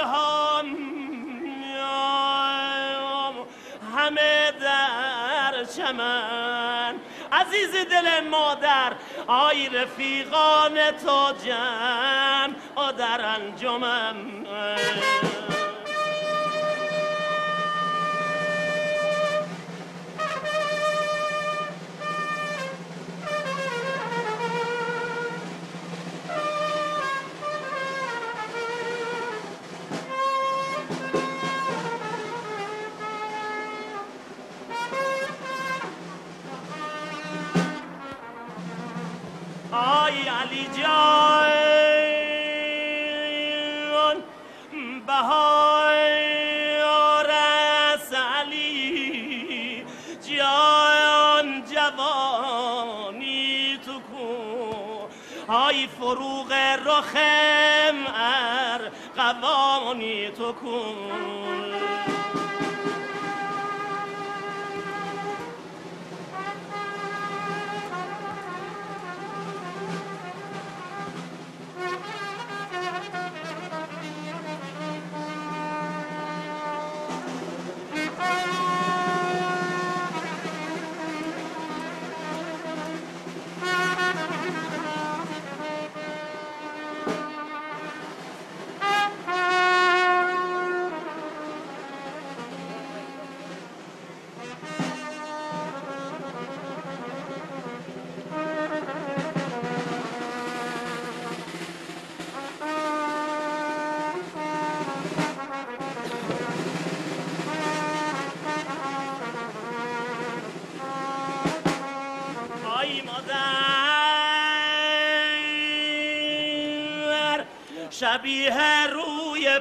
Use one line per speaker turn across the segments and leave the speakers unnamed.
گلها همه در چمن، عزیز دل مادر آی رفیقان تو جمع در انجمن. آی علی جان بهار است، علی جان جوانی تو کو، آی فروغ رخم ارغوانی تو کو. شبیه روی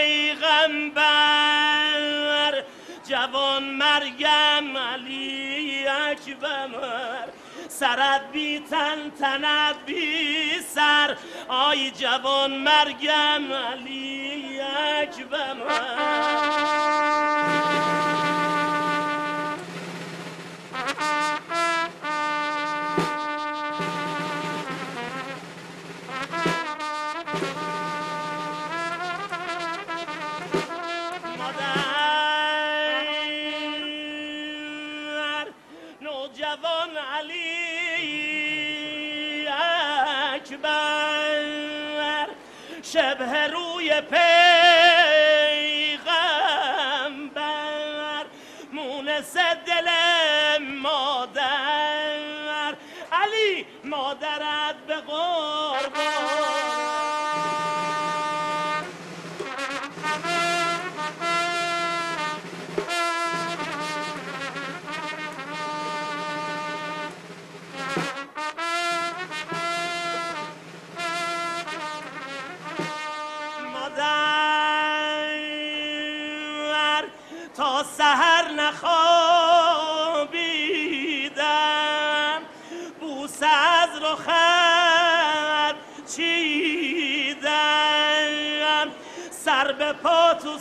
پیغمبر، جوان مریم علی اکبر، سرت بی تن تنت بی سر، آی جوان مریم علی اکبر. نوجوان علی اکبر، شبه روی پیغمبر، مونس دل مادر، علی مادرت به قربان. تا سحر نخوابیدم، بوسه از رخت چیدم، سر به پا تو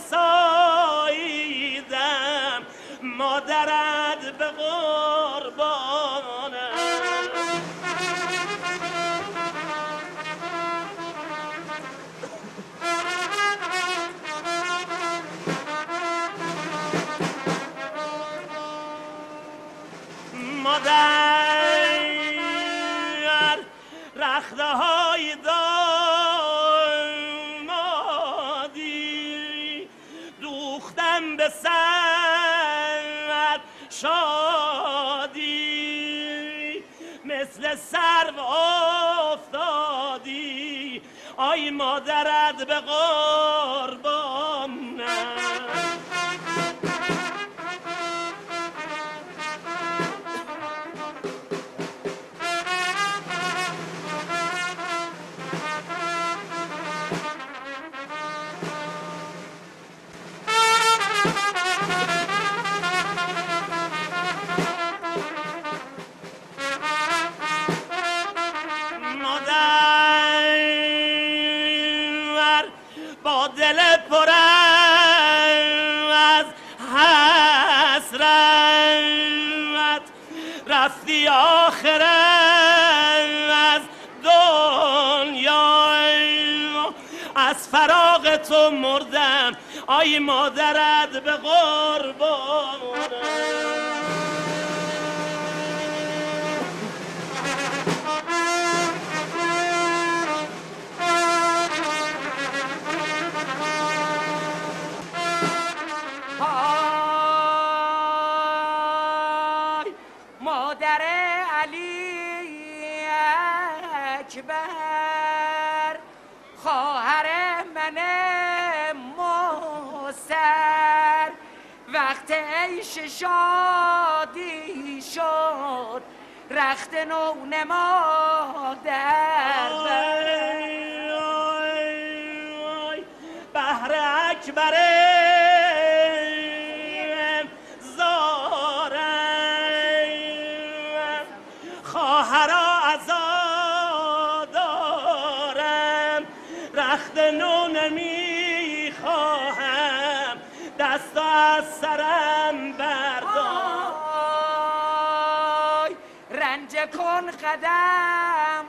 ساییدم، مادرت به قربانم. مادر رخته های دامادی، دوختم به سر شادی، مثل سرو افتادی، آی مادرت به قربانم. با دل پر از حسرت رفتی آخر از دنیا، از فراق تو مردم آی مادرت به قربانم.
مادر علی اکبر خواهر من موسر وقت عیش شادی شد رخت نو نمادر
بهر اکبر زارم خواهرا عزادارم رخت نو نمیخواهم دست از سرم بردار.
رنج کن قدم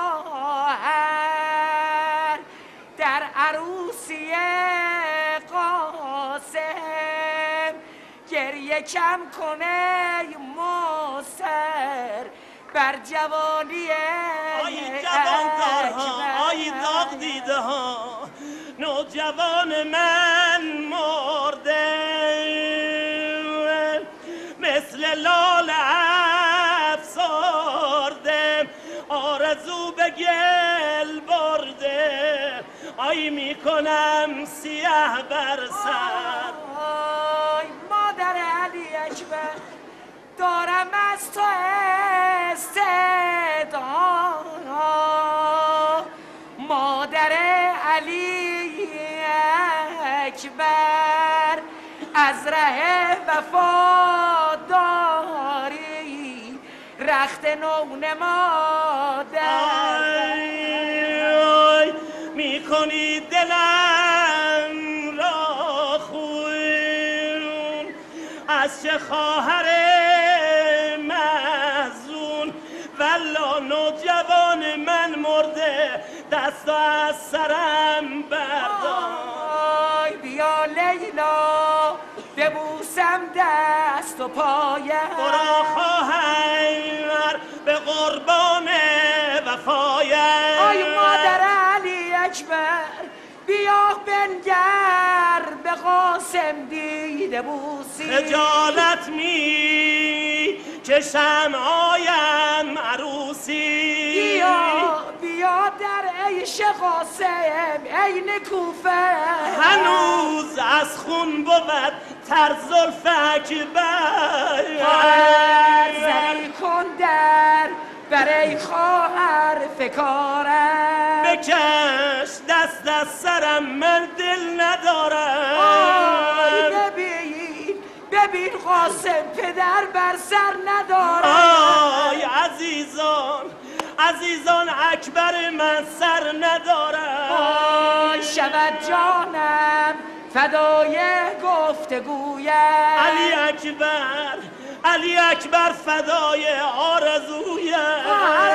خواهر در عروسی قاسم گریه کم کنه موسر بر جوانی
آی جوان دارها آی داغ دیده ها نوجوان من مرده مثل لال افسرده آرزو به گل برده آی میکنم سیاه بر سر.
آی مادر علی اکبر دارم از تو استعداد مادر علی اکبر از ره وفاداری رخت نو نمادر
میکنی دلم را خون از چه خواهر محزون والا نوجوان من مرده دست از سرم بردار.
بیا لیلا ببوسم دست و پایم
برو خواهر به قربان وفایم.
آی مادر علی اکبر بیا بنگر به قاسم دیده بوسی
خجالت می چشم آیم عروسی
بیا در عیش قاسم عین کوفه
هنوز از خون بود تر زلف اکبر
زنی کن در برای خواهر فکارم
بکش دست از سرم من دل ندارم.
ببین قاسم پدر بر سر ندارم.
آی عزیزان اکبر من سر ندارم.
آی شود جانم فدای گفتگویم
علی اکبر فدای آرزویم.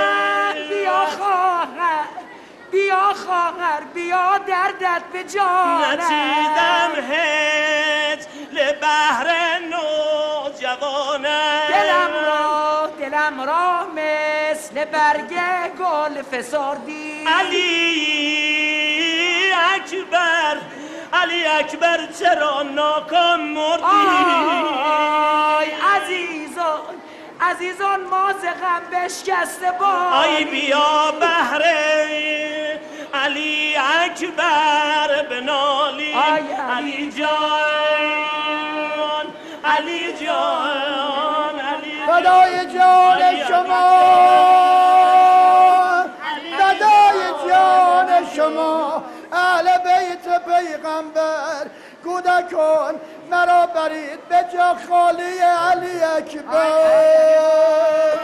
بیا خواهر بیا دردت به جانم
نچیدم هج لبهر نوجوانم
دلم را مثل برگ گل فسردی
علی اکبر چرا ناکام مردی؟
آی عزیزان ما ز غم بشکسته با
آی بیا بهره علی اکبر بنالی علی جان
فدای جان شما فدای جان شما اهل بیت پیغمبر کودکان مرا برید به جا خالی علی اکبر.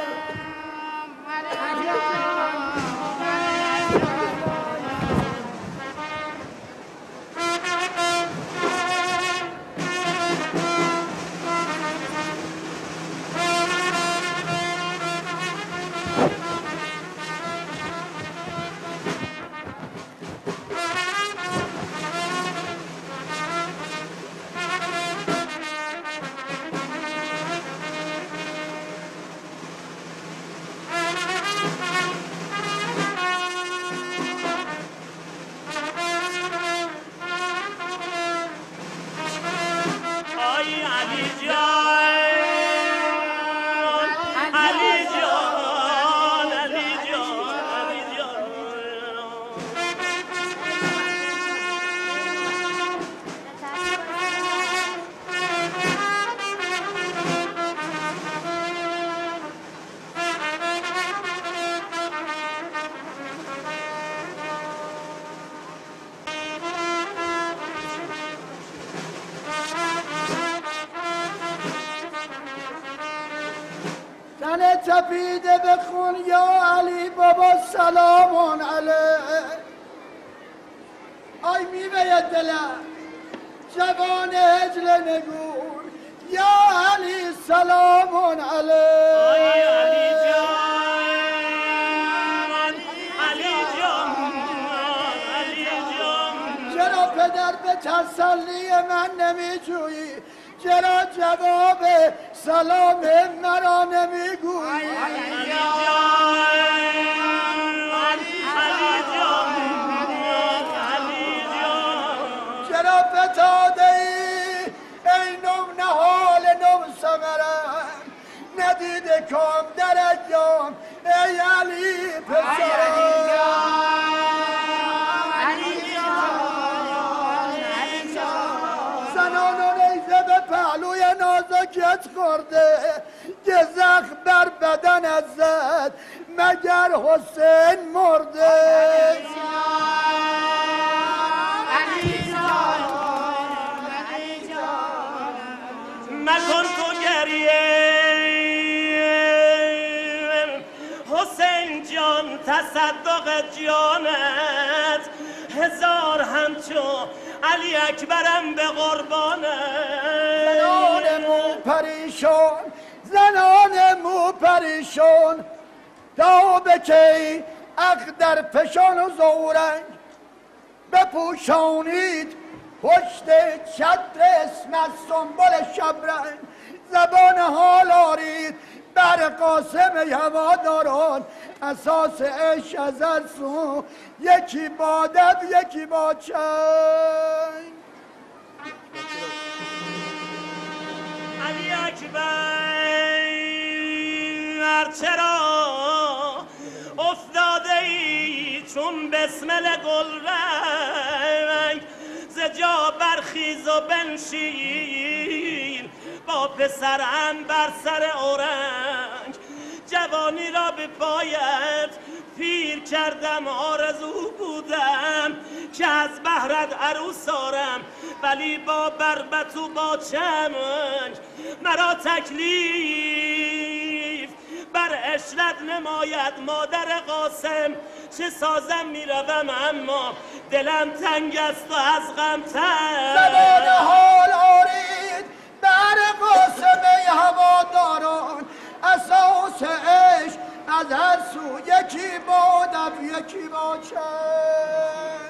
تپیده بخون یا علی بابا سلام علیک. آی میوه دلم جوان هجل نگون یا علی سلام علیک.
آی علی جان علی جان علی جان
چرا پدر به تسلی من نمیجویی؟ چرا جواب سلام مرا نمیگویی؟
علی جان علی جان علی جان
چرا فتاده ای نم نهال نم سمرم ندیده کام در ایام ای علی پسرم. زنان و نیزه به پهلوی نازکت خورده که زخم بر بدن از زد مگر حسین مرده.
مکن تو گریه حسین جان تصدق جانت هزار همچو علی اکبرم به قربانت.
زنان مو پریشان زنان مو پریشان تا به کی عقد در فشان و زورنگ بپوشانید پشت چتر اسم از سنبل شبرنگ. زبان حال آرید بر قاسم هواداران اساس عشق از هر سو یکی با دف یکی با چنگ.
علی اکبر چرا افتاده ای چون بسمل گلرنگ ز جا برخیز و بنشین با پسرم بر سر اورنگ. جوانی را به پایت پیر کردم آرزو بودم که از بهرت عروس آرم ولی با بربط و با چمنگ مرا تکلیف بر عشرت نماید مادر قاسم چه سازم میروم اما دلم تنگ است و از غم تنگ.
زبان حال آرید بر قاسم هواداران اساس عشق از هر سو یکی با دف یکی با چنگ.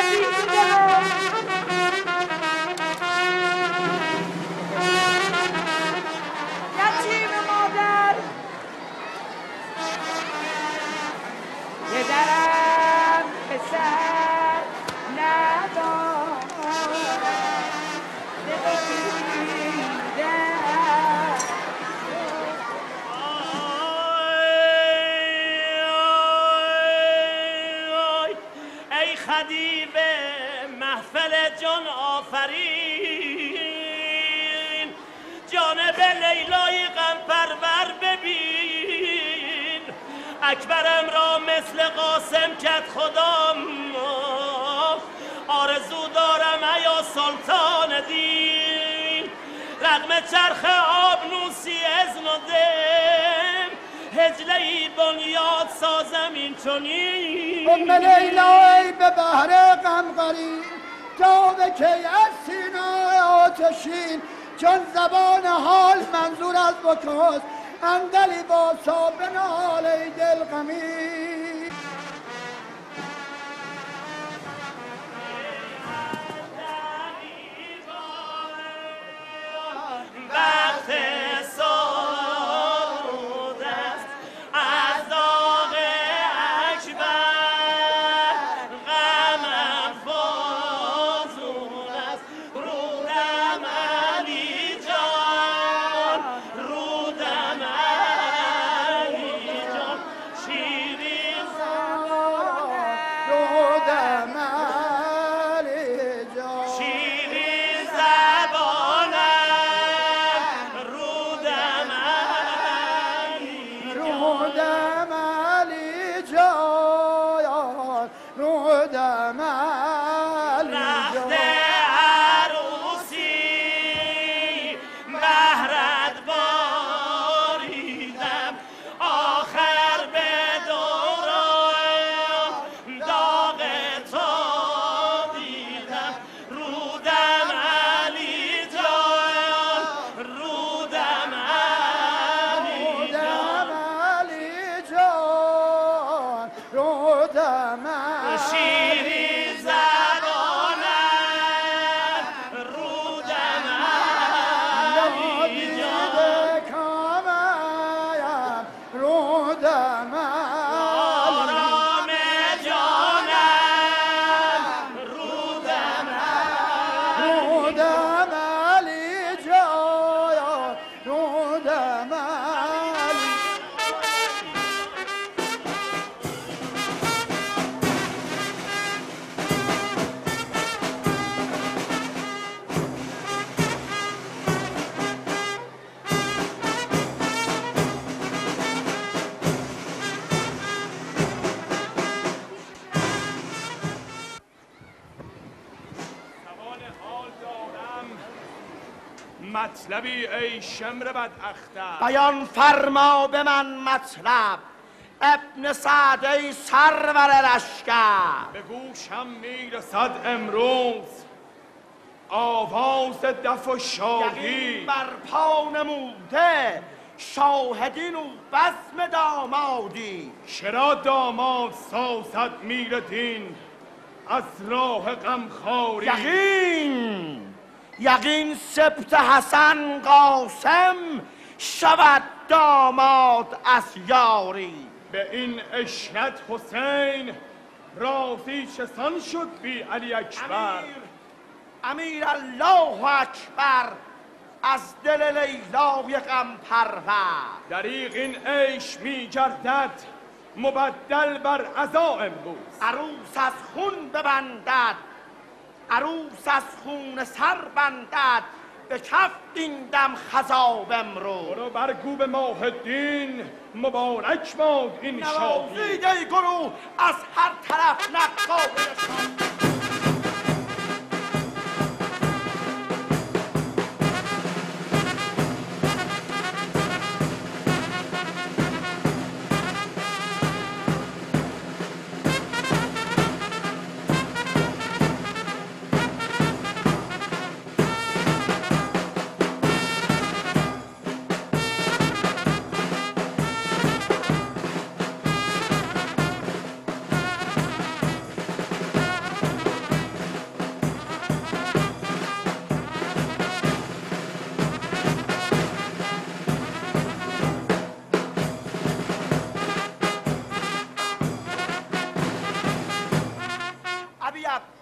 یتیم مادر پدرم پسر ندارد
ای خدیو محفل جان آفرین جانب لیلای غم پرور ببین اکبرم را مثل قاسم کرد خدام آرزو دارم ایا سلطان دین رغم چرخ آبنوسی اذن و دم هجله‌ای بنیاد سازم این چنین
ام لیلا ای به بحر غم غریب تا به کی از سینه آتشین چون زبان حال منظور از بکاست اندلی با صابن حال ای دل غمی
وقت سود است از داغ اکبر غمم فزون است رودم علی جان رودم علی جان شیرین
رودم علی جان
شیرین زبانم رودم علی
رودم علی جان رودم علی
رخت
جان
عروسی بهرت باریدم آخر به دوران داغ تو دیدم رودم علی جان رودم علی جان
رودم علی جان رودم علی
شیرین زبانم رودم علی جان
دیده کامم رودم علی
آرام جانم رودم
رودم علی جان رودم علی
زبان حال دارم مطلبی ای شمر بد اختر
بیان فرما به من مطلب ابن سعد ای سرور لشکر
به گوشم میرسد امروز آواز دف و شاهی
یقین بر پا نموده شاهدین و بزم دامادی
چرا داماد سازد میر دین از راه غمخواری
یقین سبط حسن قاسم شود داماد از یاری
به این اشرت حسین راضی چسان شد بی علی اکبر
امیر الله اکبر از دل لیلای غم پرور
دریغ این عیش می گردد مبدل بر عزا امروز
عروس از خون ببندد عروس از خون سر بندد به کف این دم خضاب امروز
برو برگو به ماه دین مبارک باد این شادی
نوازید ای گروه از هر طرف نقابشان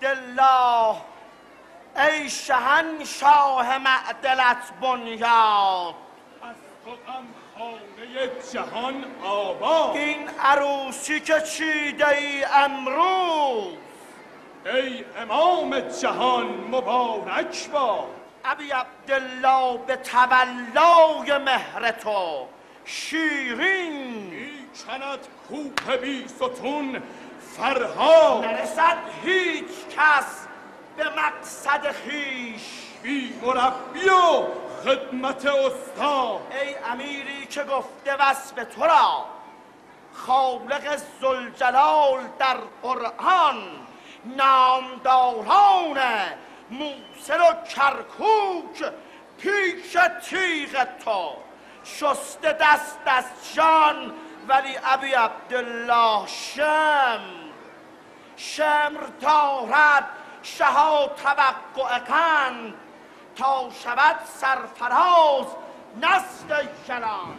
عبدالله ای شهنشاه معدلت بنیاد،
از تو غمخانه جهان آباد.
این عروسی که چیده ای امروز
ای امام جهان مبارک باد.
ابی عبدالله به تولای مهر تو شیرین
میکند کوه بی ستون فرهاد.
نرسد هیچ کس به مقصد خیش
بی مربی و خدمت استاد.
ای امیری که گفته وصف تو را خالق ذوالجلال در قرآن، نامداران موصل و کرکوک پیش تیغ تو شسته دست از جان، ولی ابی عبدالله شمر دارد شها توقع کند تا شود سرفراز نسل جلان.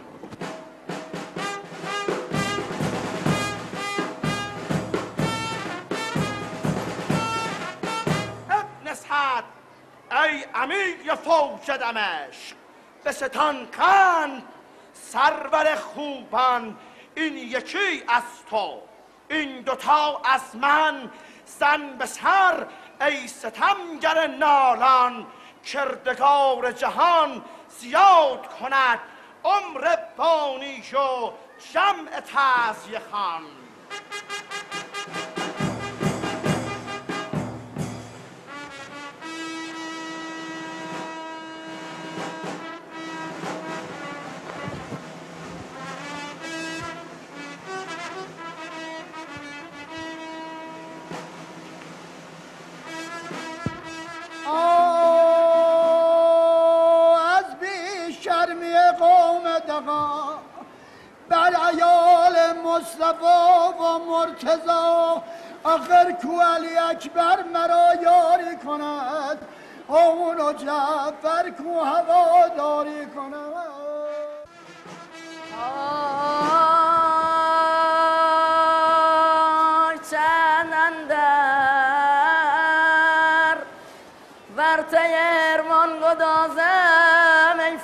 ابن سعد ای امیر فوج دمشق، به ستان کند سرور خوبان، این یکی از تو این دوتا از من. زن به سر ای ستمگر نالان، کردگار جهان زیاد کند عمر بانی و جمع تعزیه خان.
از بی شرمی قوم دغا بر عیال مصطفی و مرتضی، آخر کو علی اکبر مرا یاری کند، همون و جعفر کو هواداری کند.
ارمان گدازم ای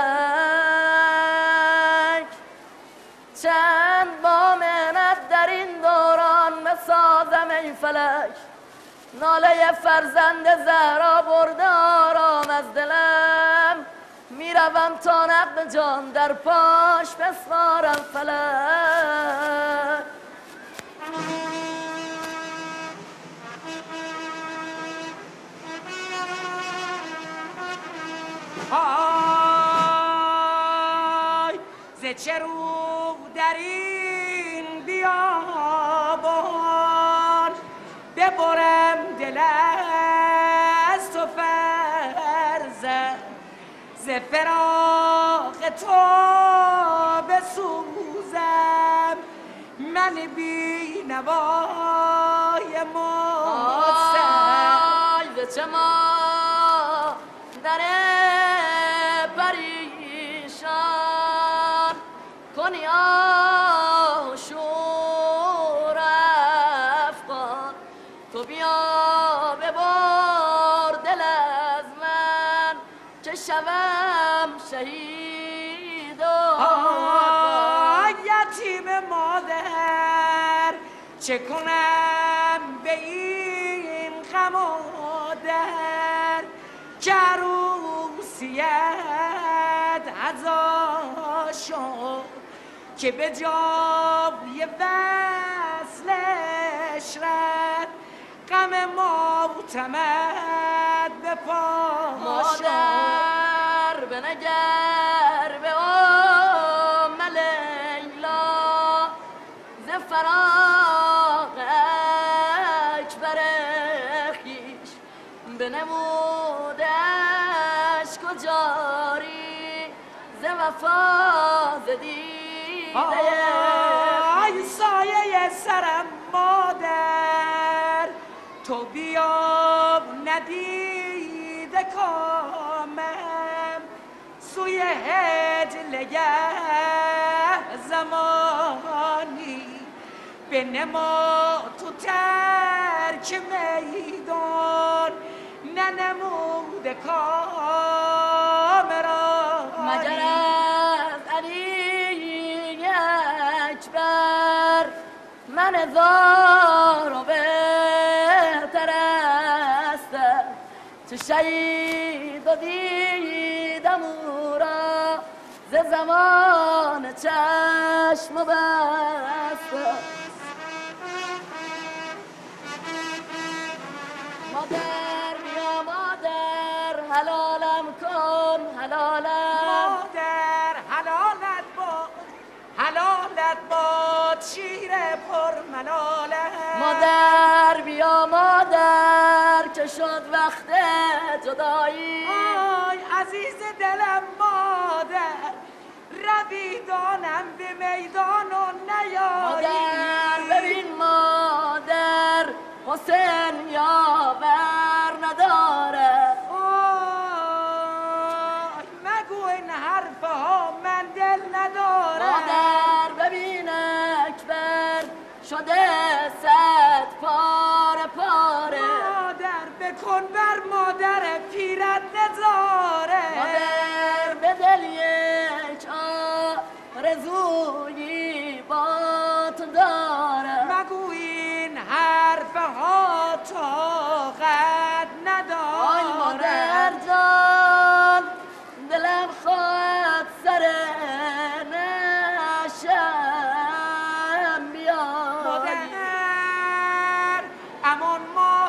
فلک، چند با منت در این دوران بسازم ای فلک. ناله فرزند زهرا برده آرام از دلم، میروم تا نقد جان در پاش بسپارم فلک. آی ز چه رو در این بیابان، ببرم دل از تو فرزند، ز فراق تو بسوزم من بی نوای مستم. آی ز چه در پریشان کنی آشور افغان، تو بیا ببر دل از من که شوم شهید و یتیم مادر. چه کنم به این غم و درد که عروسیت عزا شد، که به جای وصلش رد غم معتمد به پا شد. مادر بنگر به ام لیلا، ز فراق اکبر خویش بنمودش کجاری، ز وفا ز دیده ای سایه سرم مادر. تو بیا ندیده کامم سوی هجلگه زمانی، به نما تو ترک میدان
هزار و بهتر است چه شهید و دیدم او را ز زمان چشم بسته. مادر بیا مادر حلالم کن حلالم،
مادر حلالت باد شیر پر ملالم.
مادر بیا مادر که شد وقت جدایی.
آی عزیز دلم مادر رویدانم به میدان و نیایی.
مادر ببین مادر حسین یاور نداره.
آی مگو این حرف ها من دل ندارم.
مادر ببین اکبر شده صد پاره پاره.
مادر بکن بر مادر پیرت نزاره.
مادر به دل یک آرزویی با تو داره.
مگو این حرف ها طاقت نداره.
آی مادر جان دلم خواهد سر نشم بیایی.
مادر امان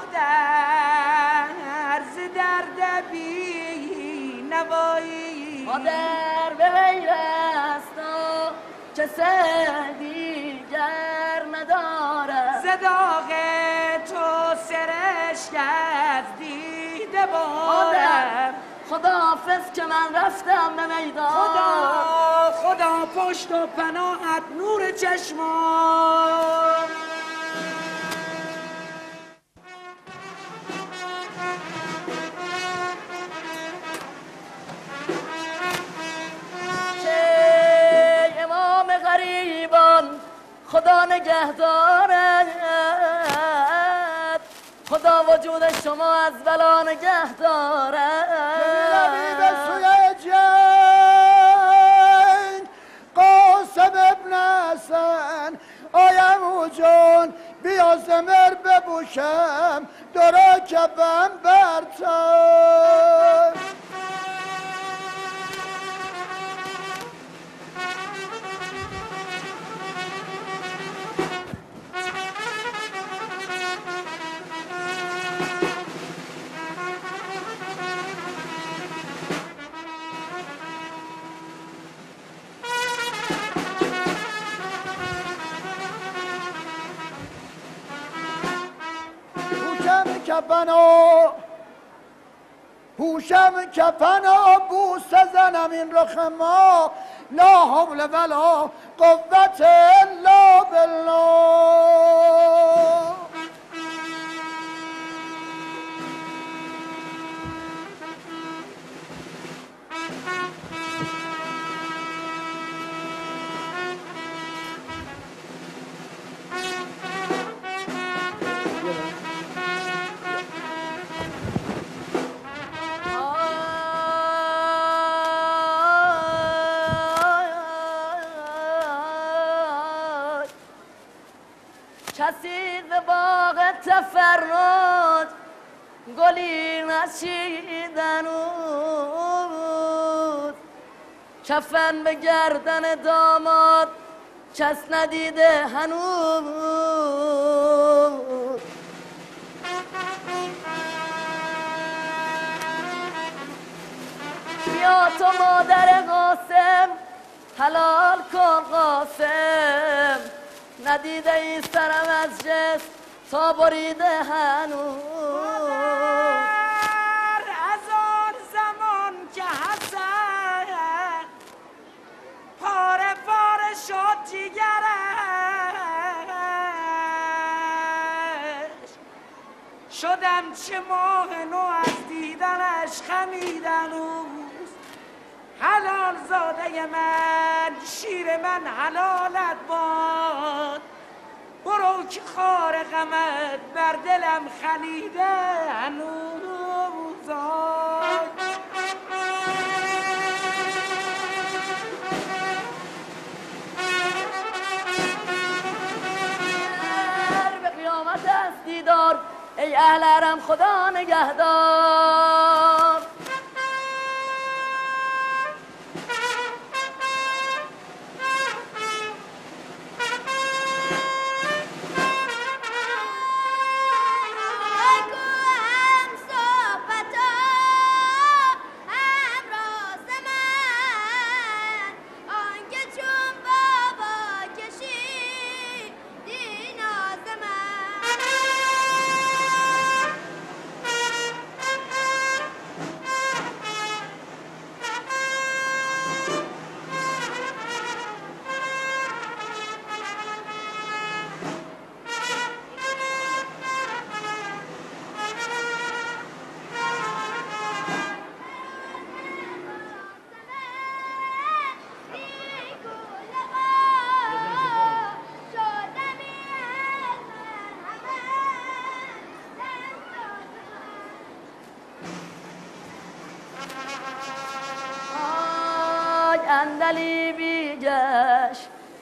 مادر ز درد بی نوایی.
مادر به غیر از تو کسی دیگر نداره.
ز داغ تو سرشک از دیده
مادر
بارم.
خداحافظ که من رفتم به میدان.
خدا پشت و پناهت نور چشمان.
که امام غریبان خدا نگهدارد. خدا وجود شما از بلا نگه
روی به
دارد.
سوی جنگ قاسم ابن حسن آیم او جان بیا زمر ببوشم درا کبم برتن. پوشم کفنا بوسه زنم این رخ ما لا حول ولا قوت الا بالله.
کسی به باغ تفرد گلی نچیدن بود. کفن به گردن داماد کس ندیده هنوز. بیا تو مادر قاسم حلال کن قاسم. ندیده ای سرم از جسم تا بریده هنوز.
از آن زمان که حسن پاره پاره شد جگرش شدم چه ماه نو از دیدنش خمیدن اوز. حلال زاده من شیر من حلالت باد. برو که خار غمت بر دلم خلیده هنوز.
اهل حرم خدا نگهدار. اندلی بیگش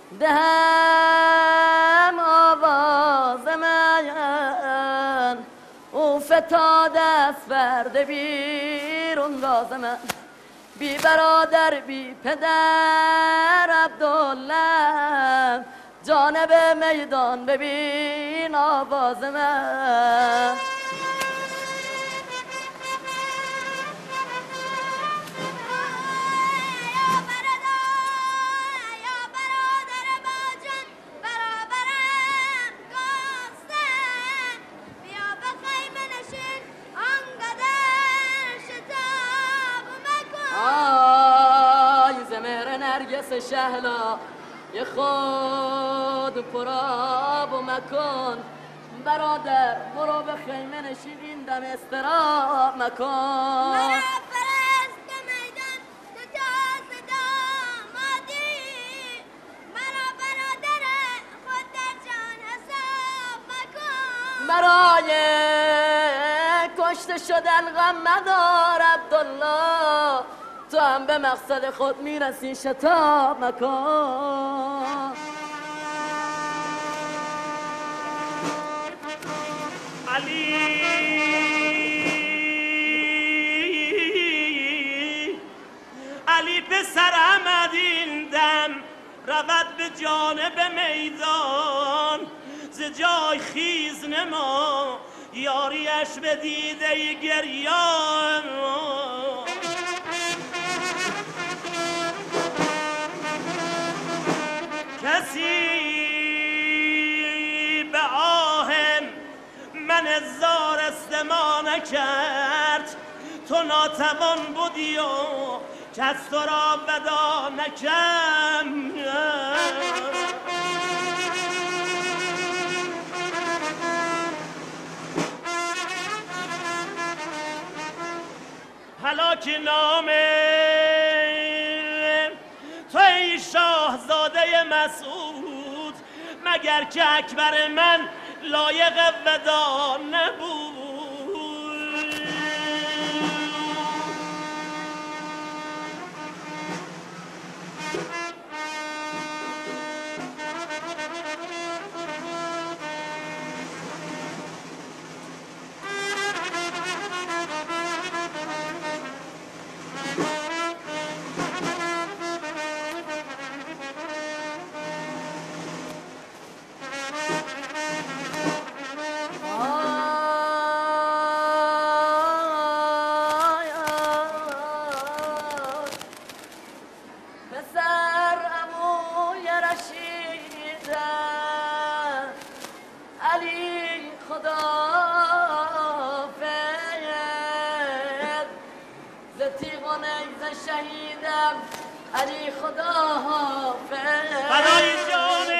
دهم آواز من، او فتاد از پرده بیرون راز من. بی برادر بی پدر عبدالله، جانب میدان ببین آواز من. شهلا یه خود پراب و مکن، برادر برو به خیمه نشین این دم استراب مکن.
مرا فرست به میدان تو تازه دامادی، مرا برادر خود در جان حساب مکن.
برای کشته شدن غم مدار عبدالله، تو هم به مقصد خود میرسی شتاب مکن.
علی پسر احمد این دم رود به جانب میدان، ز جای خیز نما یاریش به دیده گریان. کسی به آهم من زار استماع نکرد، تو ناتوان بودی و کس تو را ودا نکرد. هلاک نامه تو ای شاهزاده مسعود، مگر که اکبر من لایق ودا نبود.
علی خدا حافظ.
برای جان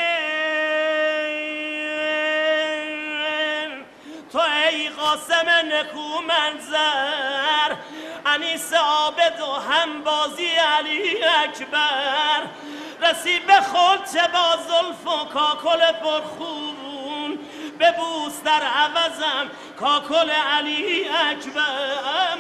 تو ای قاسم نکو منظر، انیس عابد و همبازی علی اکبر، رسی به خود چه با زلف و کاکل پرخون، ببوس در عوضم کاکل علی اکبر.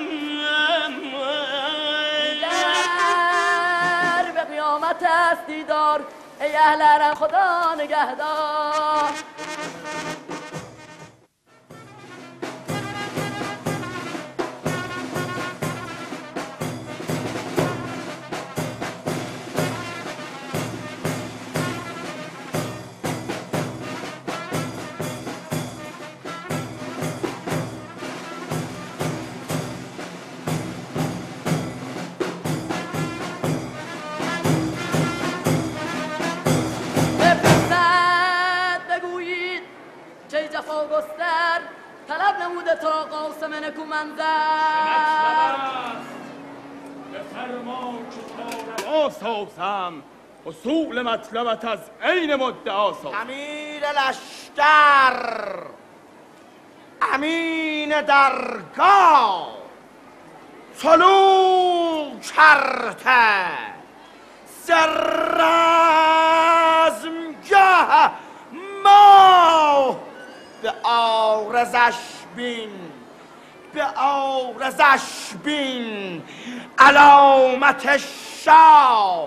به قیامت است دیدار ای اهل حرم خدا نگهدار. رستم نکو منظر
بفرما که تا روا سازم اصول مطلبت از عین مدعا سازم.
امیر لشکر، امین درگاه، طلوع کرده ز رزمگه ما به عارضش بین، به عارضش بین علامت شاه.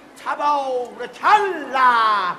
تبارکالله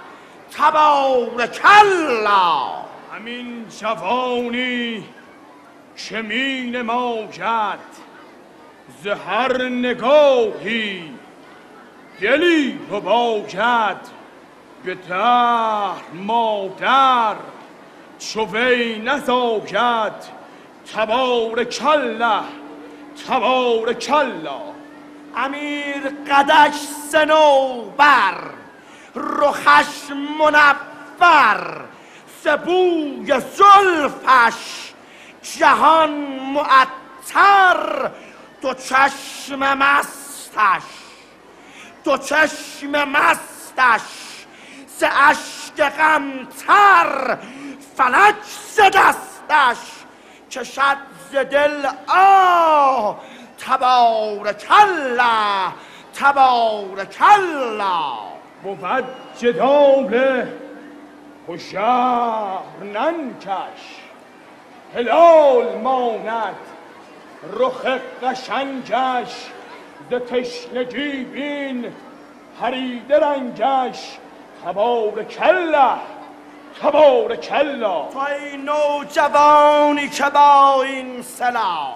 تبارکالله.
همین جوانی که می نماید ز هر نگاهی دلی رو باید به دهر مادر چو وی نزاید. تبارکالله تبارکالله.
امیر قدش صنوبر، رخش منور، ز بوی زلفش جهان معطر. دو چشم مستش، دو چشم مستش ز اشک غمتر. فلک ز دستش کشد ز دل آه. تبارکالله تبارکالله.
بود جدال هوشیار ننکش، هلال ماند رخ قشنگش. ز تشنگی بین پریده رنگش. تبارکالله تبارکالله.
تو ای نوجوانی که با این سلاح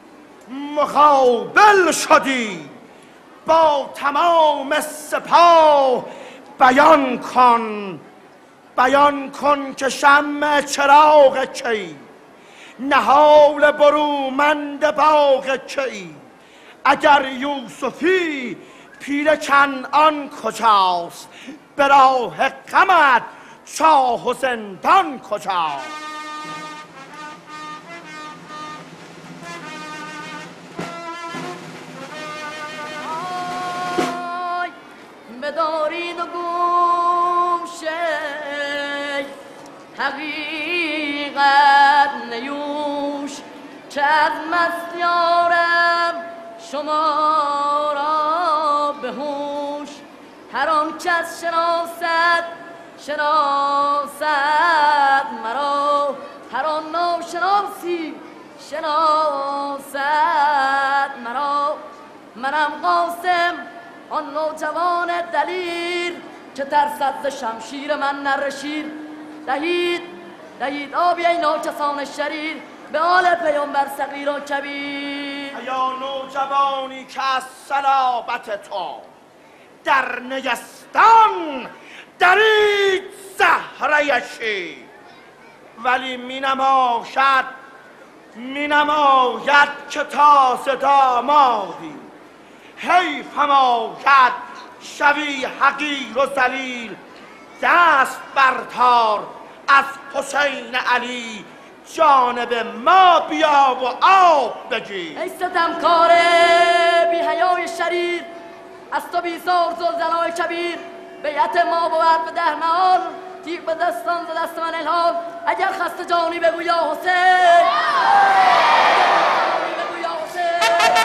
مقابل شدی با تمام سپاه. بیان کن، بیان کن که شمع چراغ کی، نهال برومند باغ کی. اگر یوسفی پیر کنعان کجاست، به راه غمت چاه و زندان کجاست.
بدارید و گوشه حقیقت نیوش، که از مستیارم شما را به هوش. هر آن کس شناسد شناسد مرا، هر آن ناشناسی شناسد مرا. منم قاسم آن نوجوان دلیر، که ترسد ز شمشیر من نره شیر. دهید دهید آبی ای ناکسان شریر، به آل پیامبر صغیر و کبیر.
یا نوجوانی که از صلابت تو در نیستان درید زهره شیر. ولی می نماید که تازه دامادی، حیف آید شوی حقیر و ذلیل. دست برتار از حسین علی، جانب ما بیا و آب بگیر.
ای ستمکار بی حیای شریر، از تو بیزار زلزلای کبیر. بیعت ما بود به 10 نهال، تیغ به دستان ز دست من الحال. اگر خسته جانی بگو یا حسین، بگو یا حسین.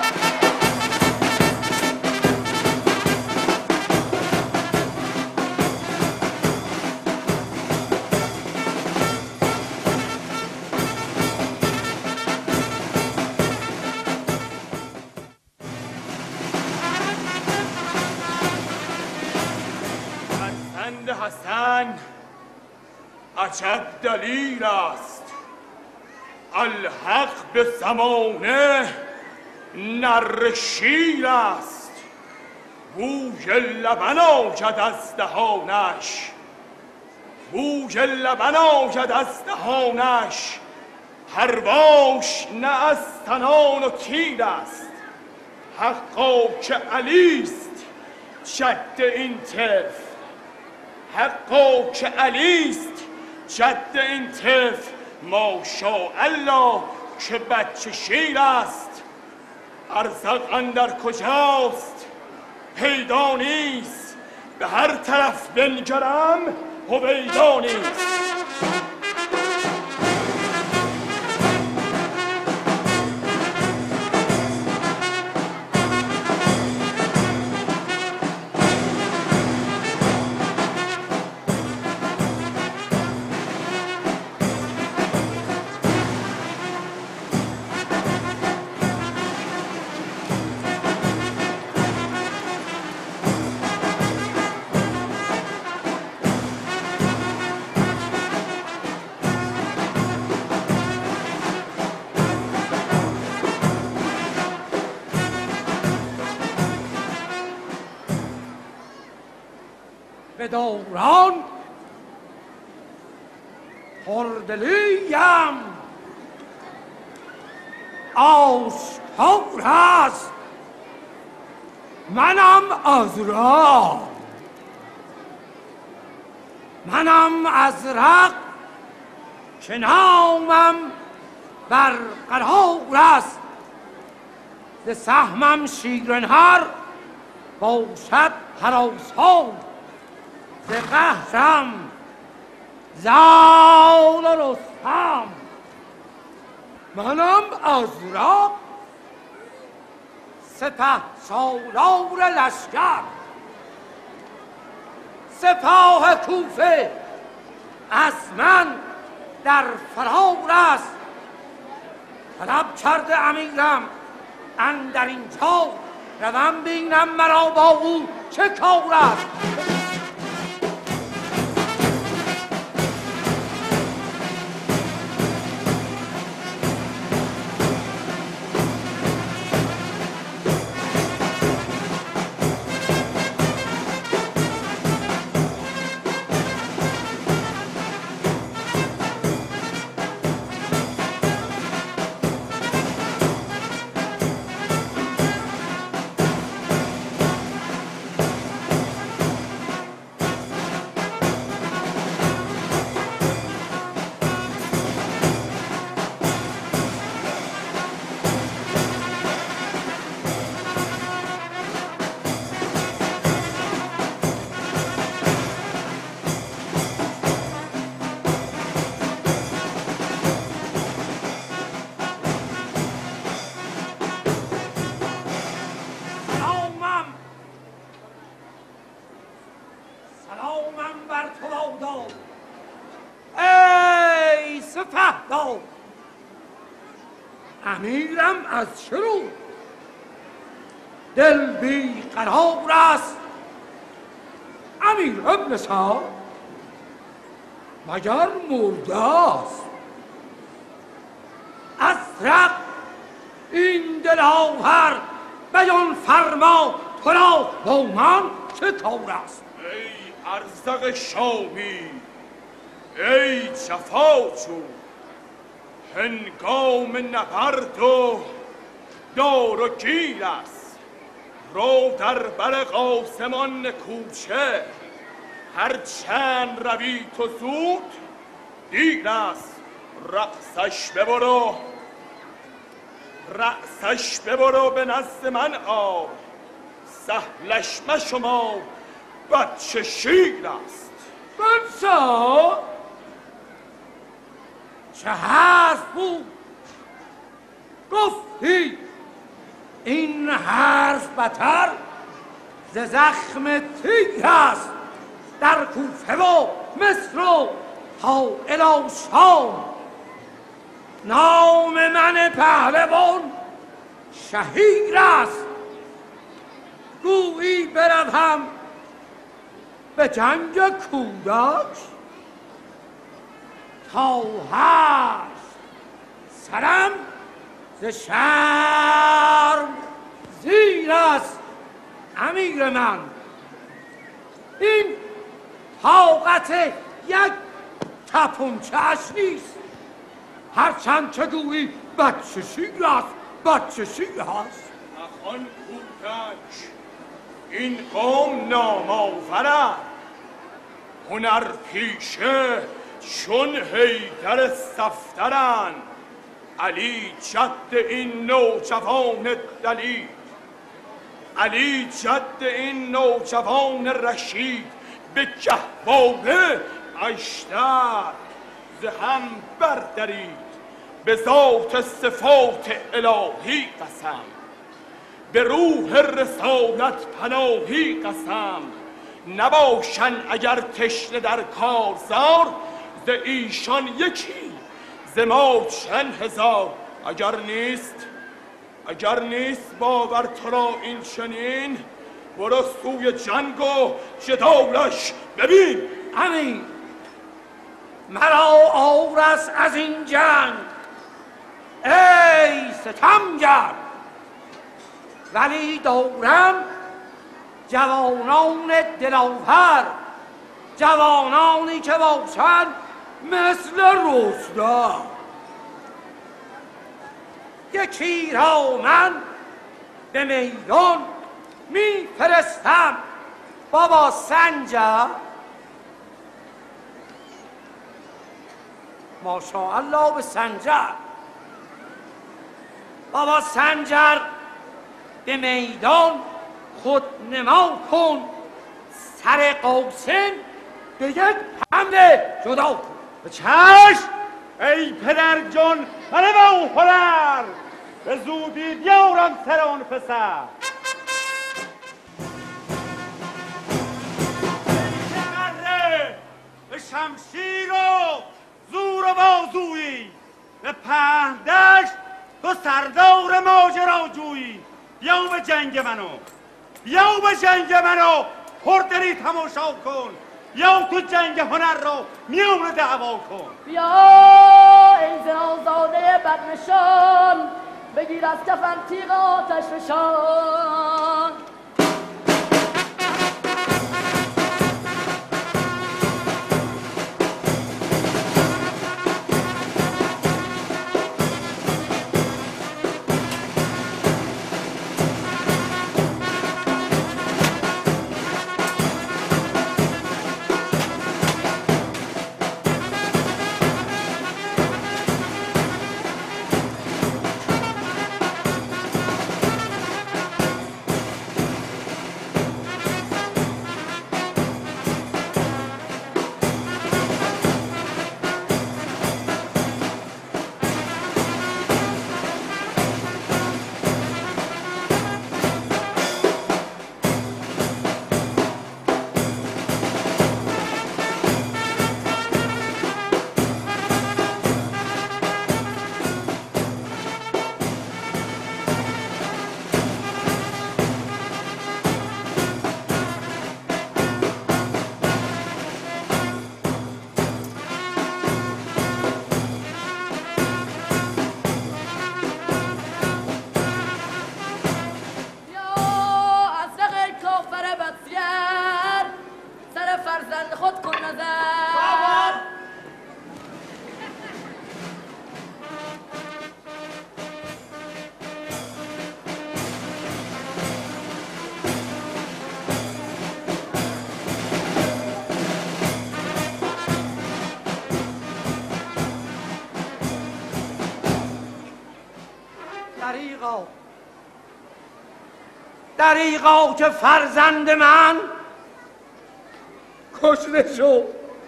حسن عجب دلیر است، الحق به زمانه نره شیر است. بوی لبن آید از دهانش، بوی لبن آید از دهانش. حرواش نه از تنان و تیر است، حقا که علیست جد این طفل. حقا که علیست جد این طفل. ماشاءالله که بچه شیر است. ارزق اندر کجاست پیدا نیست، به هر طرف بنگرم هویدا نیست.
به دوران پردلیم آشکار است، منم ازرق، منم ازرق که نامم برقرار است. ز سهمم شیرنهر باشد هراسان، ز قهرم زال رستم. منم ازرق سپه سالار لشکر، سپاه کوفه از من در فرار است. طلب کرده امیرم اندر اینجا، روم بینم مرا با او چه کار است. سلامم بر تو بادا ای سپهدار. امیرم از چه رو دل بی قرار است. امیر ابن سعد مگر مرده است؟ ازرق این دل آور بیان فرما، تو را با من چه کار است؟
ای ارزق شاهی، ای جفاجو، هنگام نبرد و دار و گیر است. رو در بر قاسمان کوچه، هر چند روی تو زود دیر است. رأسش ببرو به نزد من آی، سهلش مشمار بچه شیر است.
بنسا چه حرف بود گفتی؟ این حرف بتر ز زخم تیر است در کوفه و مصر و تا الی شام. نام من پهلوان شهیر است، گویی بروم به جنگ کودک تا هست سرم ز شرم زیر است. امیر من این طاقت یک تپانچه‌اش نیست، هرچند که گویی بچه شیر است، بچه شیر است.
اخوان کودک این قوم نامآورند، هنر پیشه چون حیدر صفدرند. علی جد این نوجوان دلیر، علی جد این نوجوان رشید به گهواره اشتر ز هم بردرید. به ذات صفات الهی قسم، به روح رسالت پناهی قسم. نباشن اگر تشنه در کارزار، ز ایشان یکی ز ما چند هزار. اگر نیست باور تو را این چنین، برو سوی جنگ و جدالش ببین.
امین مرا آرس از این جنگ ای ستمگر، ولی دارم جوانان دلاور، جوانانی که باشند مثل رستم. یکی را من به میدان میفرستم بابا سنجر، ماشاءالله به سنجر. بابا سنجر به میدان خود نما کن، سر قاسم به یک حمله جدا کن.
به چشم ای پدر جان من با هنر، به زودی بیارم سر آن پسر. به شمشیر و زور و بازویی، به پهندشت تو سردار ماجراجویی. بیا به جنگ منو پردری تماشا کن، یا تو جنگ هنر را میان دعوا کن.
بیا ای زنازاده بدنشان، بگیر از کفن تیغ آتش فشان.
دریغا که فرزند من کشته شد،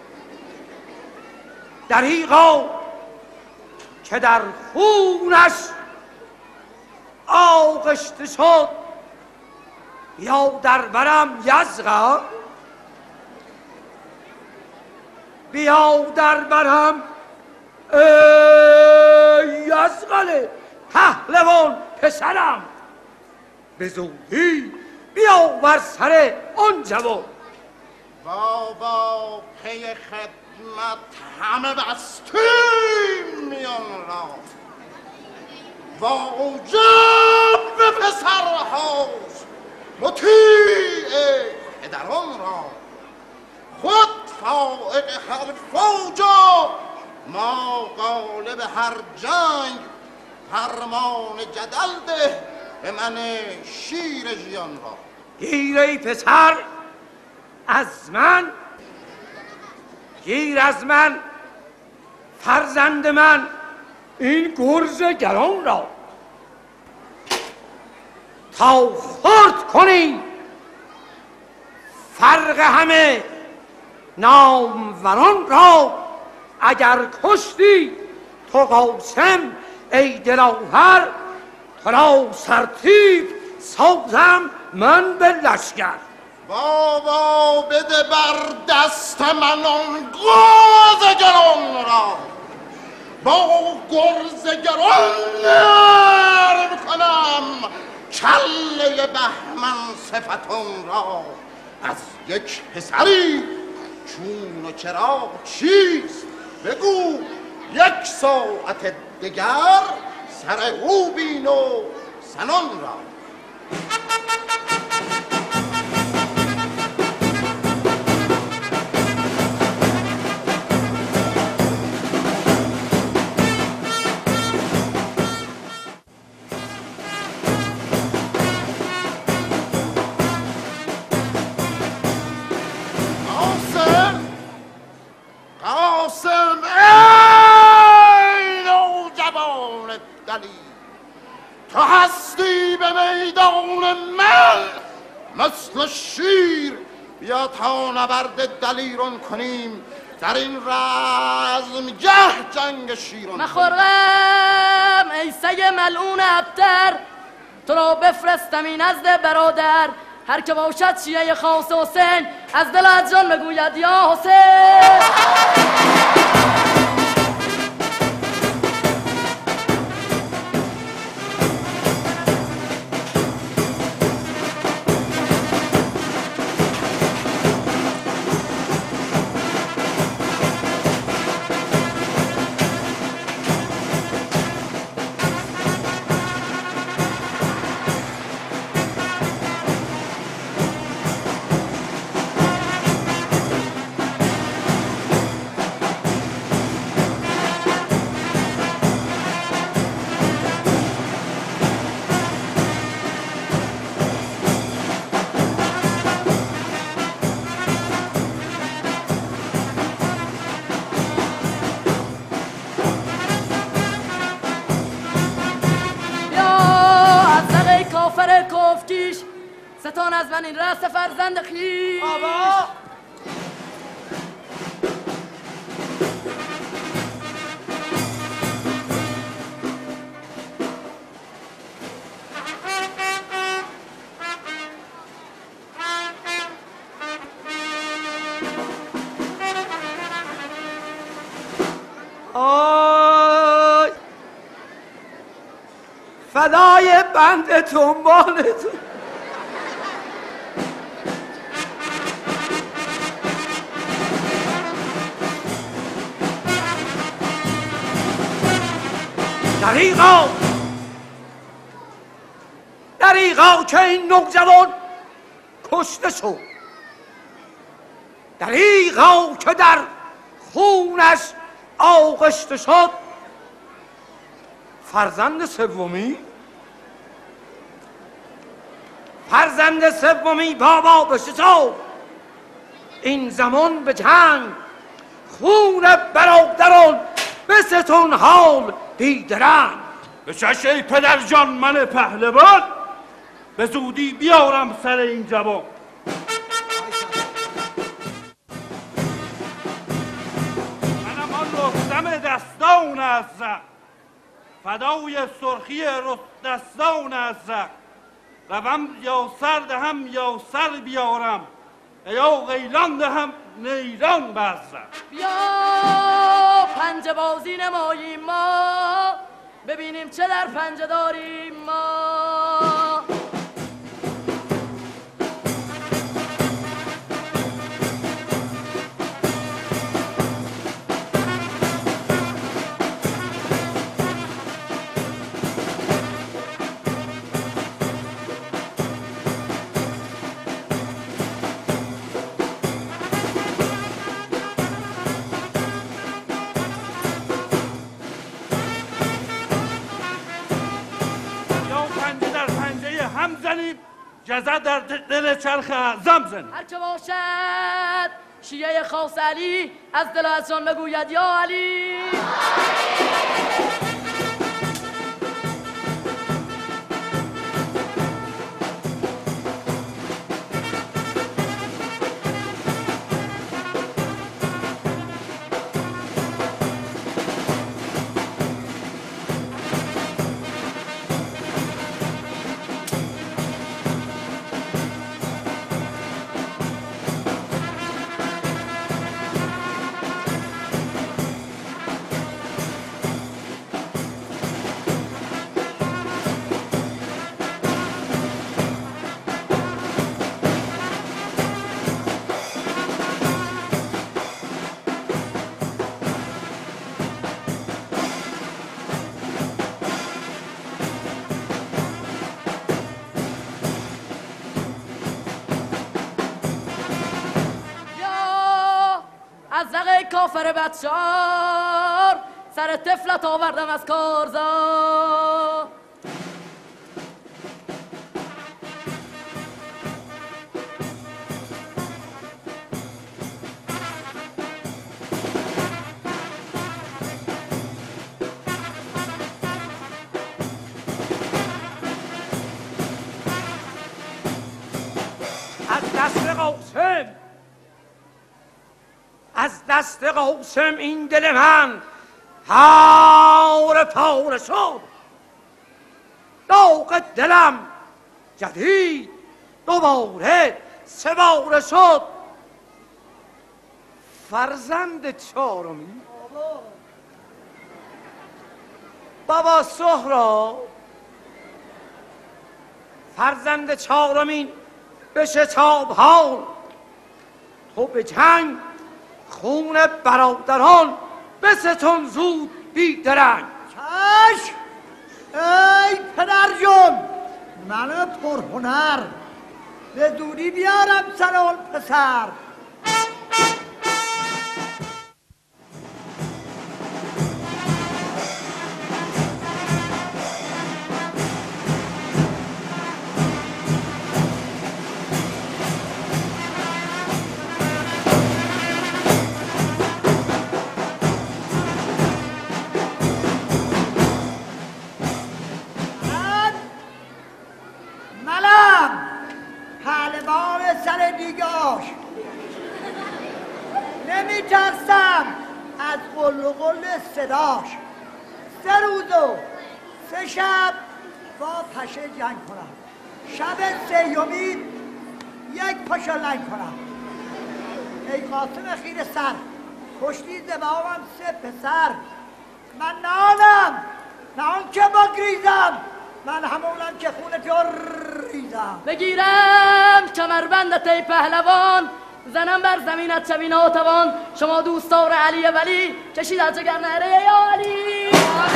دریغا که در خونش آغشته شد. یا در برم یزغا، بیا در برم یزغل پهلوان پسرم، به زودی بیا بر سر آن جوان.
بابا پی خدمت همه بستیم میان را، واجب به پسرهاست مطیع پدران را. خود فائق هر فوج و ما غالب هر جنگ، فرمان جدل ده به من شیر ژیان را.
گیر ای پسر از من، گیر از من فرزند من این گرز گران را تا خرد کنی فرق همه ناموران را. اگر کشتی تو قاسم ای دلاور، تو را سرتیپ سازم من به لشکر.
بابا بده بر دست من آن گرز گران را، با گرز گران نرم کنم کله بهمن صفتان را. از یک پسری چون و چرا چیست بگو، یک ساعت دگر سر او بین و سنان را. قاسم ای نوجوان دلیر، تو هستی به میدان من مثل شیر. بیا تا نبرد دلیران کنیم، در این رزمگه جنگ شیران.
مخورم ای سگ ملعون ابتر، تو را بفرستم این نزد برادر. هر که باشد شیعه خاص حسین، از دل از جان بگوید یا حسین. کافر کفتیش ستان از من این رأس فرزند خیش.
بابا
آی فدای بند تنبانتون. دریغا که این نوجوان کشته شد، دریغا که در خونش آغشته شد. فرزند سومی بابا بشتاب این زمان به جنگ، خون برادران به ستون حال بیدرنگ.
به چش ای پدر جان من پهلوان، به زودی بیارم سر این جوان. منم آن رستم دستان ازرق، فدای سرخی دستان ازرق. روم یا سر دهم یا سر بیارم، یا غیلان دهم نیران برزم.
بیا پنجه بازی نماییم ما، ببینیم چه در پنجه داریم ما.
هم زنیم جزا در دل چرخ اعظم زنیم.
هر که باشد شیعه خاص علی، از دل از جان بگوید یا علی. کافر بدشار سر طفلت آوردم از کارزار.
از دست قاسم این دل من پاره پاره شد. داغ دلم جدید دوباره سه باره شد. فرزند چهارمین بابا سهراب، فرزند چهارمین به شتاب حال، تو به جنگ خون برادران بستون زود بی درنگ.
چشم ای پدر جون، من پرهنر به زودی بیارم سر اون پسر. نمیترسم از قل و قل صداش. 3 روز و 3 شب با پشه جنگ کنم، شب 3 یک پاشه لنگ کنم. ای قاسم خیر سر، کشتی زباهم 3 پسر. من نانم نه آن که بگریزم، من همونم که خون تو ریزم.
بگیرم کمربندت ای پهلوان، زنم بر زمینت شوی ناتوان. شما دوستار علی ولی کشید از جگر نهره یا علی.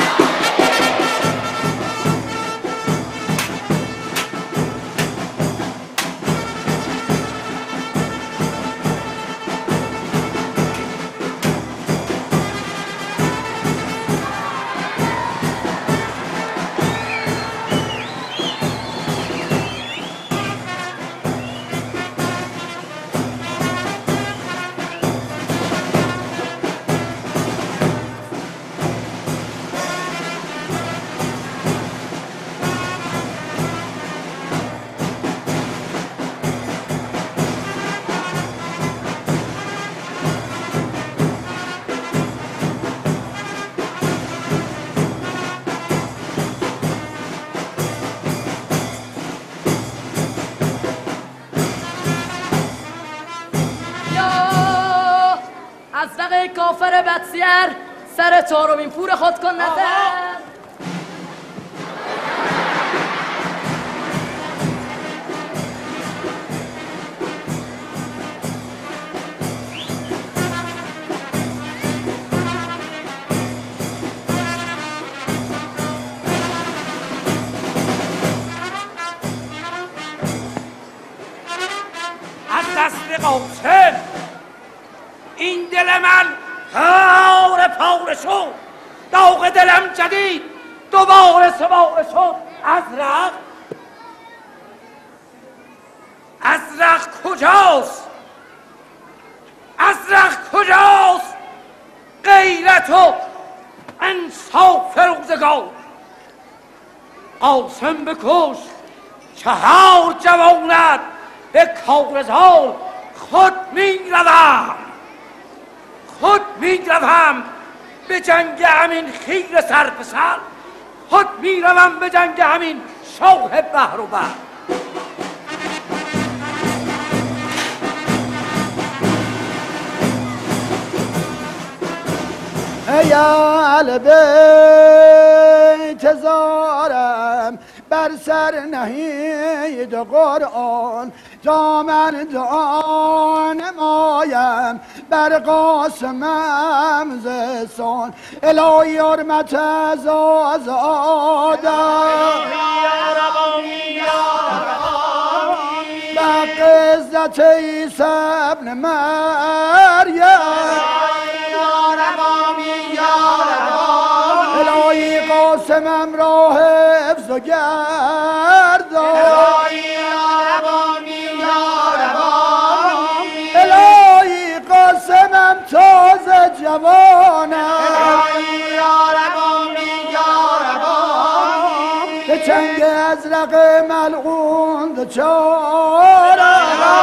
کافر بدسیر سر 4مین پور خود کن نظر.
از دست قاسم این دل من پاره پاره شد. داغ دلم جدید دوباره 3 باره شد. ازرق کجاست؟ ازرق کجاست؟ غیرت و انصاف روزگار. قاسم بکش 4 جوانت به کارزار. خود میروم به جنگ همین خیر سر به سر. خود میروم به جنگ همین شاه بحر و بر.
ای اهل بیت زارم بر سر نهید قرآن. تا من دعا نمایم بر قاسمم زسان. الهی حرمت از آزادم به قضت عیسی ابن مریم. قاسمم راه حفظ و گردان الهی قاسمم تازه جوانم به چنگ ازرق ملعون دچارم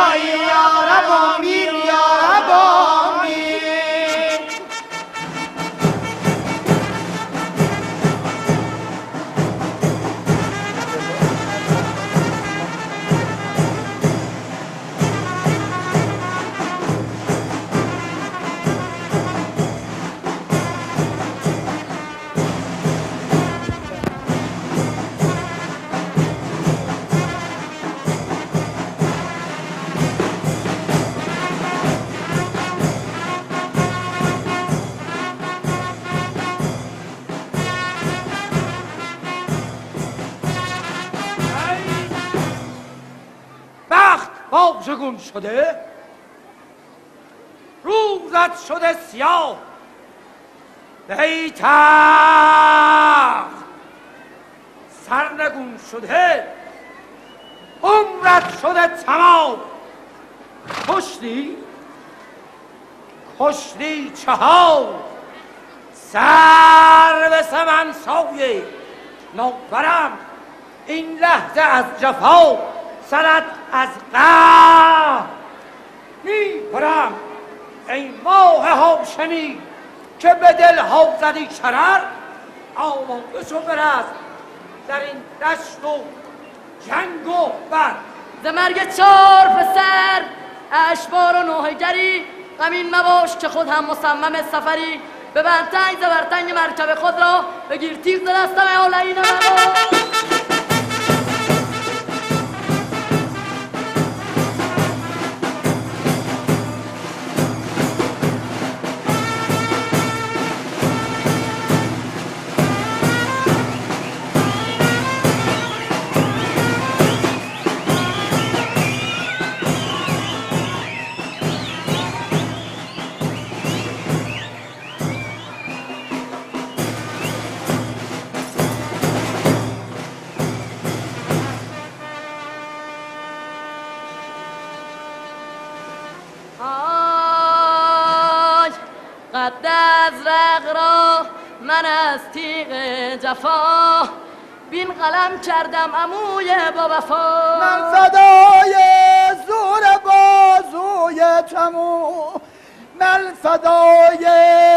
واژگون شده، روزت شده سیاه، ای تخت سرنگون شده، عمرت شده تمام. کشتی چهار سر به سمن سایه نوبرم، این لحظه از جفا سرت از قهر می پرم. ای ماه هاشمی که به دل ها زدی شرر، آماده شو برست در این دشت و جنگ و بر.
ز مرگ 4 پسر اشبار و نوحه‌گری، غمین مباش که خود هم مصمم سفری. ببند تنگ زبرتنگ مرکب خود را، بگیر تیغ ز دستم آلعین مرا. قد ازرق را من از تیغ جفا، بین قلم کردم عموی با وفا.
من فدای زور بازوی تمو، من فدای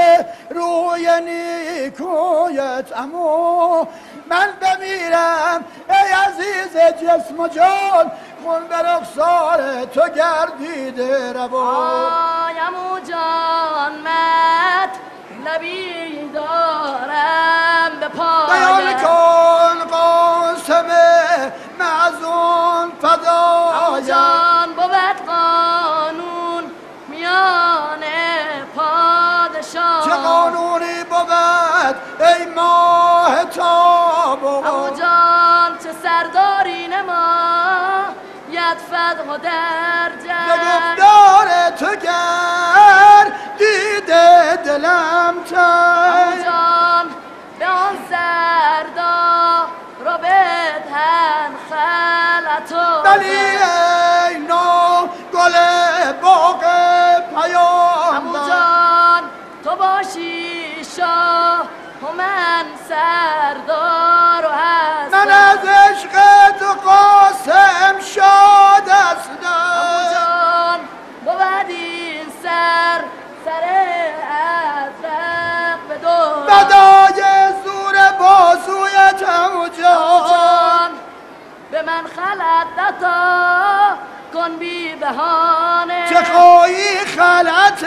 روی نیکوی تمو. من بمیرم ای عزیز جسم و جان، خون به رخسار تو گردیده روان.
عمو جان مت لبی دارم به پایت،
بیان کن قاسم معزون فدای.
عمو جان بود قانون میان پادشاه،
چه قانونی بود ای ماه تابان.
عمو جان چه سرداری نماید فتح و در جنگ،
به گفتار تو گر دیده دلم
عمو
تنگ.
جان به آن سردا رو بدهن خلعتو،
ولی ای نو گل باغ پیام.
عمو جان تو باشی شاه و من سردار و هستم.
من از عشق تو قاسم شاد هستم.
عمو جان بود این سر ازرق به دور،
فدای زور بازویت عمو جان.
به من خلعت عطا کن بی بهانه،
چه خواهی خلعت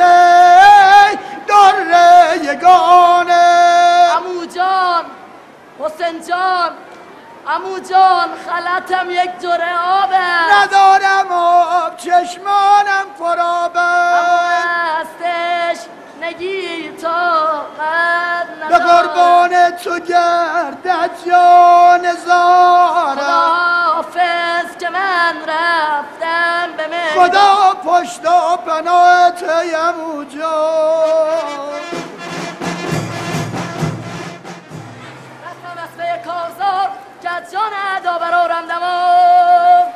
در یگانه.
عمو جان حسین جان، عمو جان خلعتم یک جرعه آبه،
ندارم آب چشمانم فرابه.
هستش نگی طاقت
به قربان تو گردد جان زارم.
خداحافظ که من رفتم به میدان،
خدا پشت و پناهت عمو جان.
رفتم از پی جان ادا برارم دمام.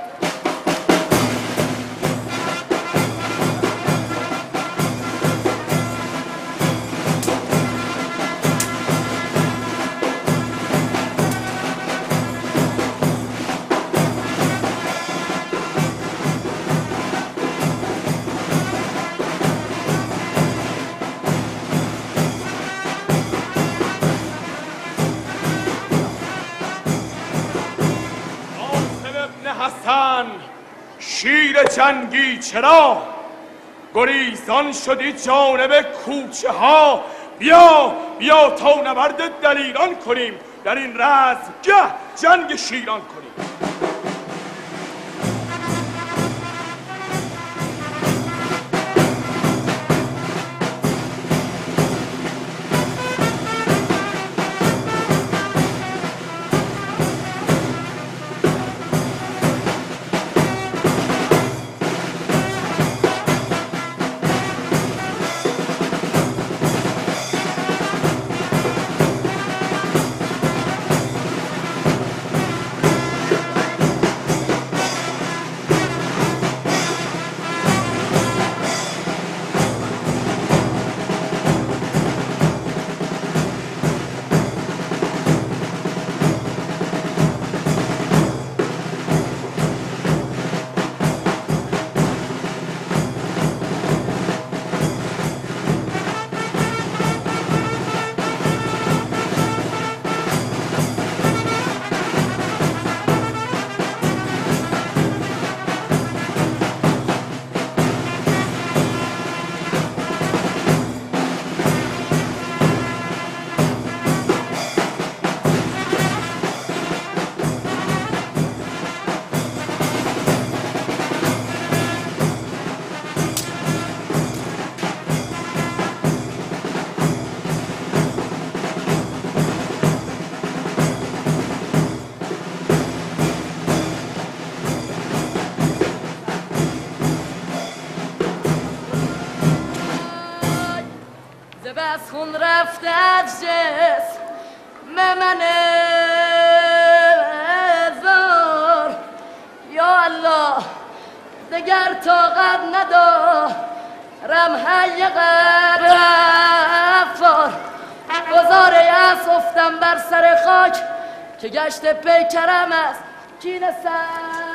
حسن شیر جنگی چرا گریزان شدی جانب کوچه ها؟ بیا تا نبرد دلیران کنیم، در این رزمگه جنگ شیران کنیم.
بس خون رفته از جسم من زار، یا الله دگر طاقت ندارم حی غفار. گذاره از افتم بر سر خاک که گشت پیکرم است کینه سر.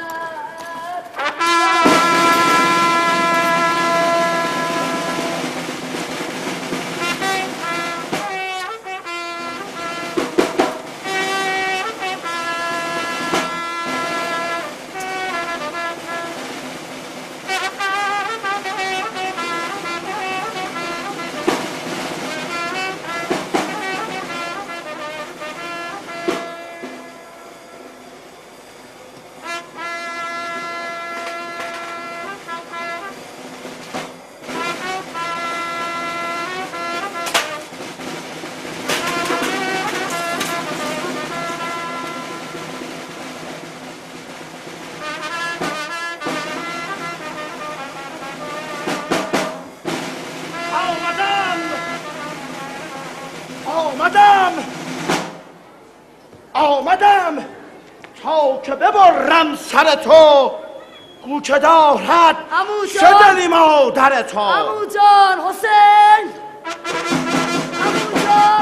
آمدم تا که ببرم سر تو، کوچه دارد چه دلی مادر تو.
عمو جان حسین، عمو جان،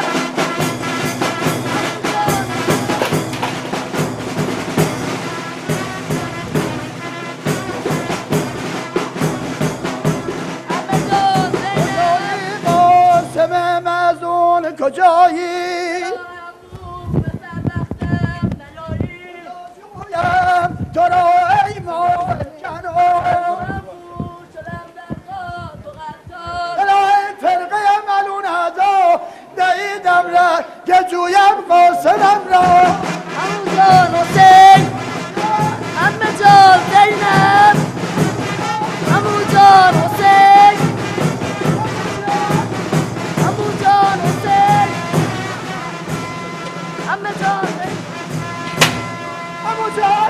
قاسم مزون کجایی؟ تو را ای مال جناب الهی فرقه ملون هدا دهیدم را که جویم قاسمم را.
عمو جان حسین، عمه جان زینب، عمو جان حسین، عمو جان حسین، عمه جان زینب،
عمو جان.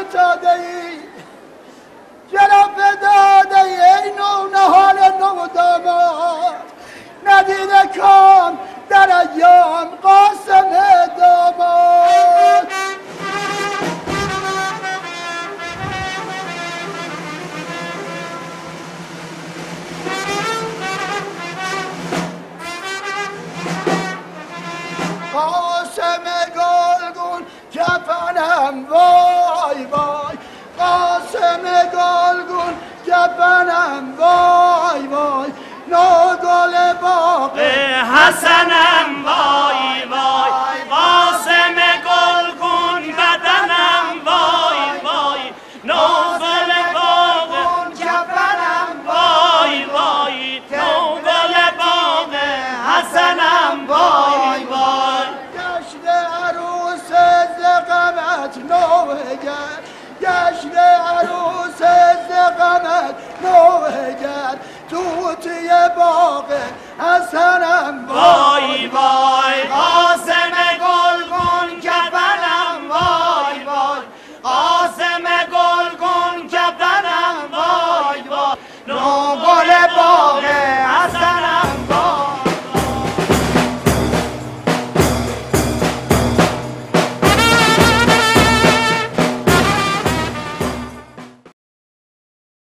فرستاده ای جناب داده ای نو نهال نو داماد ندیده کام در ایام قاسم داماد قاسم گلگون کفنم وای وای قاسم گلگون کفنم وای وای نوگل باغ
حسنم وای وای قاسم گلگون بدنم وای وای نوگل باغ
کفنم
وای وای نوگل باغ حسنم وای وای
گشت عروس زقمت نوگر گشت عروس زقمت نوگر توتی باغ حسنم
وای وای قاسم